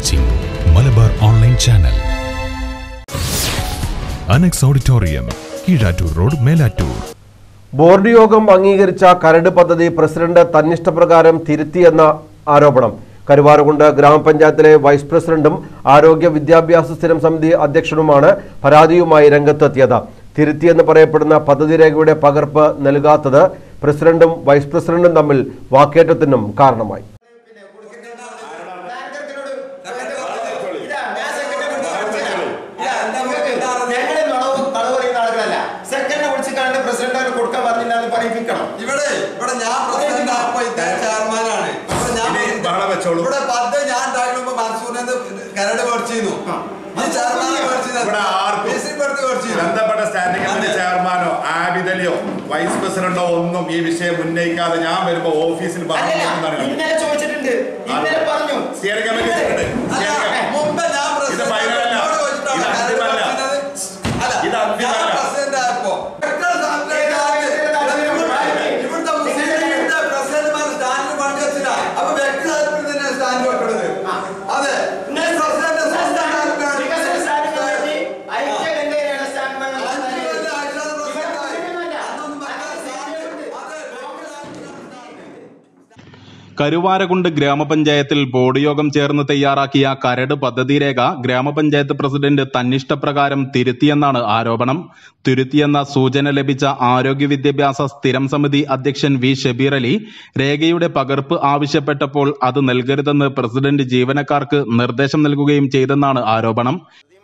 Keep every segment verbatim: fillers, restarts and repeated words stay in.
Watching Malabar online channel. Annex auditorium, Keezhattur road, Melattur. Board യോഗം അംഗീകരിച്ച കരട് പദ്ധതി പ്രസിഡന്റ് തന്നിഷ്ടപ്രകാരം തിരുത്തിയെന്ന ആരോപണം. കരുവാരകുണ്ട് ഗ്രാമപഞ്ചായത്തിലെ വൈസ് പ്രസിഡന്റും ആരോഗ്യ വിദ്യാഭ്യാസ സ്ഥിരം സമിതി അധ്യക്ഷനുമാണ് പരാതിയുമായി രംഗത്തെത്തിയത്. തിരുത്തിയെന്ന് പറയപ്പെടുന്ന പദ്ധതി രേഖയുടെ പകർപ്പ് നൽകാത്തത് പ്രസിഡന്റും വൈസ് പ്രസിഡന്റും തമ്മിൽ വാക്കേറ്റത്തിനും കാരണമായി. ഇവിടെ പദ്ധതി ഞാൻ ഉണ്ടാക്കുമ്പോ മൻസൂറിനെ കരട് മേടിച്ചിരുന്നു. ബന്ധപ്പെട്ട സ്റ്റാൻഡിംഗ് കമ്മിറ്റി ചെയർമാനോ ആബിദലിയോ വൈസ് പ്രസിഡന്റോ ഒന്നും ഈ വിഷയം ഉന്നയിക്കാതെ ഞാൻ വരുമ്പോ ഓഫീസിൽ ചോദിച്ചിട്ടുണ്ട്. സ്റ്റിയറിംഗ് കമ്മിറ്റി മുമ്പ് ഞാൻ ഇത് ഫൈനലല്ല, ഇത് അന്തിമല്ല, ഇത് അന്തിമല്ല. കരുവാരകുണ്ട് ഗ്രാമപഞ്ചായത്തിൽ ബോർഡ് യോഗം ചേർന്ന് തയ്യാറാക്കിയ കരട് പദ്ധതി രേഖ ഗ്രാമപഞ്ചായത്ത് പ്രസിഡന്റ് തന്നിഷ്ടപ്രകാരം തിരുത്തിയെന്നാണ് ആരോപണം. തിരുത്തിയെന്ന സൂചന ലഭിച്ച ആരോഗ്യ വിദ്യാഭ്യാസ സ്ഥിരം സമിതി അധ്യക്ഷൻ വി ഷബീർ അലി രേഖയുടെ പകർപ്പ് ആവശ്യപ്പെട്ടപ്പോൾ അത് നൽകരുതെന്ന് പ്രസിഡന്റ് ജീവനക്കാർക്ക് നിർദ്ദേശം നൽകുകയും ചെയ്തെന്നാണ് ആരോപണം.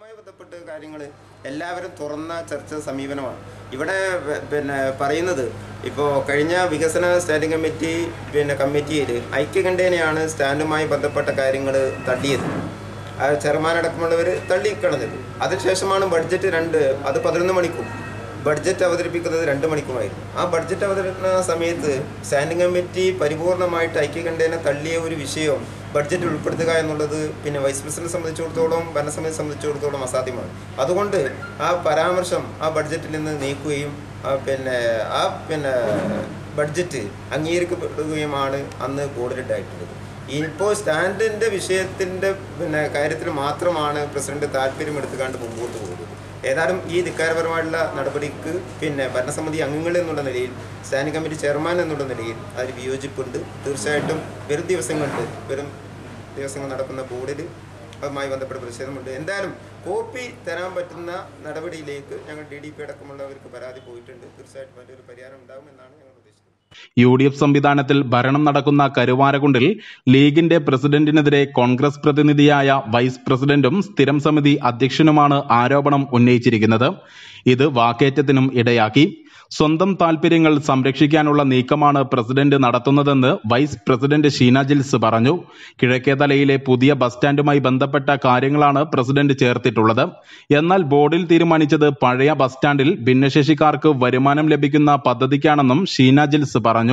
എല്ലാവരും തുറന്ന ചർച്ച സമീപനമാണ് ഇവിടെ പിന്നെ പറയുന്നത്. ഇപ്പോൾ കഴിഞ്ഞ വികസന സ്റ്റാൻഡിംഗ് കമ്മിറ്റി പിന്നെ കമ്മിറ്റിയിൽ ഐക്യകണ്ഠേനയാണ് സ്റ്റാൻഡുമായി ബന്ധപ്പെട്ട കാര്യങ്ങൾ തള്ളിയത്. ആ ചെയർമാൻ അടക്കമുള്ളവർ തള്ളിക്കളഞ്ഞത്. അതിനുശേഷമാണ് ബഡ്ജറ്റ് രണ്ട് അത് പതിനൊന്ന് മണിക്കും ബഡ്ജറ്റ് അവതരിപ്പിക്കുന്നത് രണ്ട് മണിക്കുമായിരുന്നു. ആ ബഡ്ജറ്റ് അവതരണ സമയത്ത് സ്റ്റാൻഡിംഗ് കമ്മിറ്റി പരിപൂർണമായിട്ട് ഐക്യകണ്ഠേന തള്ളിയ ഒരു വിഷയം ബഡ്ജറ്റ് ഉൾപ്പെടുത്തുക എന്നുള്ളത് പിന്നെ വൈസ് പ്രസിഡന്റ് സംബന്ധിച്ചിടത്തോളം ഭരണസമിതി സംബന്ധിച്ചിടത്തോളം അസാധ്യമാണ്. അതുകൊണ്ട് ആ പരാമർശം ആ ബഡ്ജറ്റിൽ നിന്ന് നീക്കുകയും പിന്നെ ആ പിന്നെ ബഡ്ജറ്റ് അംഗീകരിക്കപ്പെടുകയുമാണ് അന്ന് ബോർഡിലുണ്ടായിട്ടുള്ളത്. ഇപ്പോൾ സ്റ്റാൻഡിൻ്റെ വിഷയത്തിൻ്റെ പിന്നെ കാര്യത്തിൽ മാത്രമാണ് പ്രസിഡന്റ് താല്പര്യം എടുത്തുകൊണ്ട് മുമ്പോട്ട് പോകുന്നത്. ഏതായാലും ഈ ധിക്കാരപരമായിട്ടുള്ള നടപടിക്ക് പിന്നെ ഭരണസമിതി അംഗങ്ങൾ എന്നുള്ള നിലയിൽ സ്റ്റാൻഡിംഗ് കമ്മിറ്റി ചെയർമാൻ എന്നുള്ള നിലയിൽ അതിൽ വിയോജിപ്പുണ്ട്. തീർച്ചയായിട്ടും വരും ദിവസങ്ങളിൽ വരും ദിവസങ്ങൾ നടക്കുന്ന ബോർഡിൽ അതുമായി ബന്ധപ്പെട്ട പ്രതിഷേധമുണ്ട്. എന്തായാലും കോപ്പി തരാൻ പറ്റുന്ന നടപടിയിലേക്ക് ഞങ്ങൾ ഡി ഡി പി അടക്കമുള്ളവർക്ക് പരാതി പോയിട്ടുണ്ട്. തീർച്ചയായിട്ടും അതിൻ്റെ പരിഹാരം ഉണ്ടാകുമെന്നാണ് ഞങ്ങൾ ഉദ്ദേശിക്കുന്നത്. യു ഡി എഫ് സംവിധാനത്തിൽ ഭരണം നടക്കുന്ന കരുവാരകുണ്ടിൽ ലീഗിന്റെ പ്രസിഡന്റിനെതിരെ കോൺഗ്രസ് പ്രതിനിധിയായ വൈസ് പ്രസിഡന്റും സ്ഥിരം സമിതി അധ്യക്ഷനുമാണ് ആരോപണം ഉന്നയിച്ചിരിക്കുന്നത്. ഇത് വാക്കേറ്റത്തിനും ഇടയാക്കി. സ്വന്തം താൽപര്യങ്ങൾ സംരക്ഷിക്കാനുള്ള നീക്കമാണ് പ്രസിഡന്റ് നടത്തുന്നതെന്ന് വൈസ് പ്രസിഡന്റ് ഷീന ജിൽസ് പറഞ്ഞു. കിഴക്കേതലയിലെ പുതിയ ബസ് സ്റ്റാൻഡുമായി ബന്ധപ്പെട്ട കാര്യങ്ങളാണ് പ്രസിഡന്റ് ചേർത്തിട്ടുള്ളത്. എന്നാൽ ബോർഡിൽ തീരുമാനിച്ചത് പഴയ ബസ് സ്റ്റാൻഡിൽ ഭിന്നശേഷിക്കാർക്ക് വരുമാനം ലഭിക്കുന്ന പദ്ധതിക്കാണെന്നും ഷീന ജിൽസ് പറഞ്ഞു.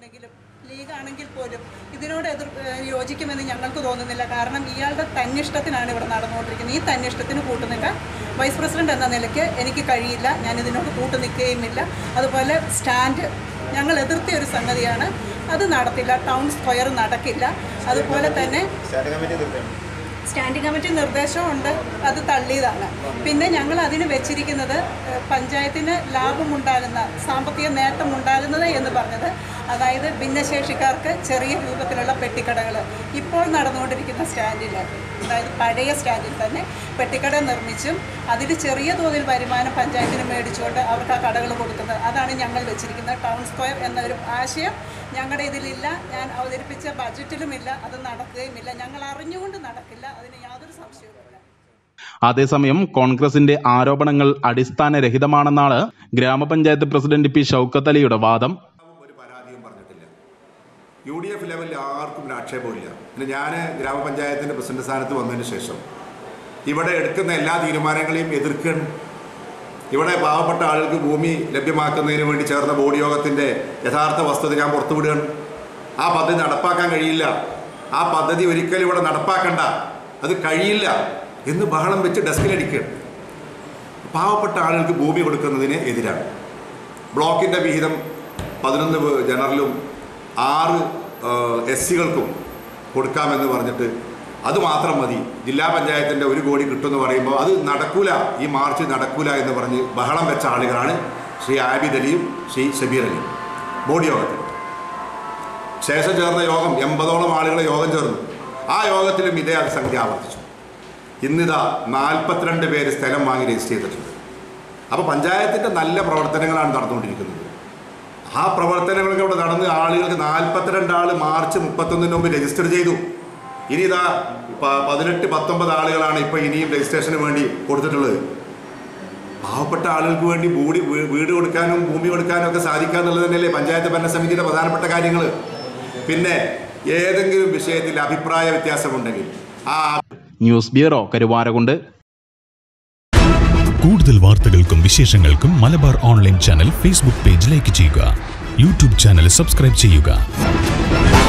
ഇതിനോട് എതിർ യോജിക്കുമെന്ന് ഞങ്ങൾക്ക് തോന്നുന്നില്ല. കാരണം ഇയാളുടെ തന്നിഷ്ടത്തിനാണ് ഇവിടെ നടന്നുകൊണ്ടിരിക്കുന്നത്. ഈ തന്നിഷ്ടത്തിന് കൂട്ടുനില്ല. വൈസ് പ്രസിഡന്റ് എന്ന നിലയ്ക്ക് എനിക്ക് കഴിയില്ല, ഞാൻ ഇതിനോട് കൂട്ടു നിൽക്കുകയുമില്ല. അതുപോലെ സ്റ്റാൻഡ് ഞങ്ങൾ എതിർത്തിയ ഒരു സംഗതിയാണ്, അത് നടത്തില്ല. ടൗൺ സ്ക്വയർ നടക്കില്ല. അതുപോലെ തന്നെ സ്റ്റാൻഡിംഗ് കമ്മിറ്റി നിർദ്ദേശമുണ്ട്, അത് തള്ളിയതാണ്. പിന്നെ ഞങ്ങൾ അതിന് വെച്ചിരിക്കുന്നത് പഞ്ചായത്തിന് ലാഭമുണ്ടാകുന്ന സാമ്പത്തിക നേട്ടം ഉണ്ടാകുന്നത് എന്ന് പറഞ്ഞത്, അതായത് ഭിന്നശേഷിക്കാർക്ക് ചെറിയ രൂപത്തിലുള്ള പെട്ടിക്കടകൾ ഇപ്പോൾ നടന്നുകൊണ്ടിരിക്കുന്ന സ്റ്റാൻഡിൽ, അതായത് പഴയ സ്റ്റാൻഡിൽ തന്നെ പെട്ടിക്കട നിർമ്മിച്ചും അതിൽ ചെറിയ തോതിൽ വരുമാനം പഞ്ചായത്തിന് മേടിച്ചുകൊണ്ട് അവർക്ക് ആ കടകൾ കൊടുക്കുന്നത്, അതാണ് ഞങ്ങൾ വെച്ചിരിക്കുന്നത്. ടൗൺ സ്ക്വയർ എന്നൊരു ആശയം ഞങ്ങളുടെ ഇതിലില്ല, ഞാൻ അവതരിപ്പിച്ച ബജറ്റിലുമില്ല, അത് നടക്കുകയുമില്ല. ഞങ്ങൾ അറിഞ്ഞുകൊണ്ട് നടക്കില്ല, അതിന് യാതൊരു സംശയവുമില്ല. അതേസമയം കോൺഗ്രസിന്റെ ആരോപണങ്ങൾ അടിസ്ഥാനരഹിതമാണെന്നാണ് ഗ്രാമപഞ്ചായത്ത് പ്രസിഡന്റ് പി ഷൗക്കത്ത് അലിയുടെ വാദം. ഒരു പരാതിയും പറഞ്ഞിട്ടില്ല. യു ഡി എഫ് ലെവലിൽ ആർക്കും ഒരു ആക്ഷേപമില്ല. പിന്നെ ഞാൻ ഗ്രാമപഞ്ചായത്തിന്റെ പ്രസിഡന്റ് സ്ഥാനത്ത് വന്നതിന് ശേഷം ഇവിടെ എടുക്കുന്ന എല്ലാ തീരുമാനങ്ങളെയും എതിർക്കണം. ഇവിടെ പാവപ്പെട്ട ആളുകൾക്ക് ഭൂമി ലഭ്യമാക്കുന്നതിന് വേണ്ടി ചേർന്ന ബോർഡ് യോഗത്തിൻ്റെ യഥാർത്ഥ വസ്തുത ഞാൻ പുറത്തുവിടുകയാണ്. ആ പദ്ധതി നടപ്പാക്കാൻ കഴിയില്ല, ആ പദ്ധതി ഒരിക്കലും ഇവിടെ നടപ്പാക്കണ്ട, അത് കഴിയില്ല എന്ന് ബഹളം വെച്ച് ഡെസ്കിലടിക്കുകയാണ്. പാവപ്പെട്ട ആളുകൾക്ക് ഭൂമി കൊടുക്കുന്നതിന് എതിരാണ്. ബ്ലോക്കിൻ്റെ വിഹിതം പതിനൊന്ന് ജനറലും ആറ് എസ് സികൾക്കും കൊടുക്കാമെന്ന് പറഞ്ഞിട്ട് അതുമാത്രം മതി, ജില്ലാ പഞ്ചായത്തിൻ്റെ ഒരു കോടി കിട്ടുമെന്ന് പറയുമ്പോൾ അത് നടക്കൂല, ഈ മാർച്ച് നടക്കൂല എന്ന് പറഞ്ഞ് ബഹളം വെച്ച ആളുകളാണ് ശ്രീ ആബിദ് അലിയും ശ്രീ ഷബീർ അലിയും ബോർഡ് യോഗത്തിൽ. ശേഷം ചേർന്ന യോഗം എൺപതോളം ആളുകളെ യോഗം ചേർന്നു. ആ യോഗത്തിലും ഇതേ സംഗതി ആവർത്തിച്ചു. ഇന്നിതാ നാൽപ്പത്തിരണ്ട് പേര് സ്ഥലം വാങ്ങി രജിസ്റ്റർ ചെയ്തിട്ടുണ്ട്. അപ്പോൾ പഞ്ചായത്തിൻ്റെ നല്ല പ്രവർത്തനങ്ങളാണ് നടന്നുകൊണ്ടിരിക്കുന്നത്. ആ പ്രവർത്തനങ്ങളൊക്കെ ഇവിടെ നടന്ന് ആളുകൾക്ക് നാൽപ്പത്തിരണ്ട് ആൾ മാർച്ച് മുപ്പത്തൊന്നിന് മുമ്പ് രജിസ്റ്റർ ചെയ്തു. ഇനി ഇതാ പതിനെട്ട് പത്തൊമ്പത് ആളുകളാണ് ഇപ്പോൾ ഇനിയും രജിസ്ട്രേഷന് വേണ്ടി കൊടുത്തിട്ടുള്ളത്. പാവപ്പെട്ട ആളുകൾക്ക് വേണ്ടി ഭൂടി വീട് കൊടുക്കാനും ഭൂമി കൊടുക്കാനും ഒക്കെ സാധിക്കുക എന്നുള്ളത് തന്നെയല്ലേ പഞ്ചായത്ത് ഭരണസമിതിയുടെ പ്രധാനപ്പെട്ട കാര്യങ്ങൾ. പിന്നെ ഏതെങ്കിലും വിഷയത്തിൽ അഭിപ്രായ വ്യത്യാസമുണ്ടെങ്കിൽ ആ ന്യൂസ് ബ്യൂറോ കരുവാരകുണ്ട്. കൂടുതൽ വാർത്തകൾക്കും വിശേഷങ്ങൾക്കും Malabar online channel Facebook page like ചെയ്യുക. യൂട്യൂബ് ചാനൽ സബ്സ്ക്രൈബ് ചെയ്യുക.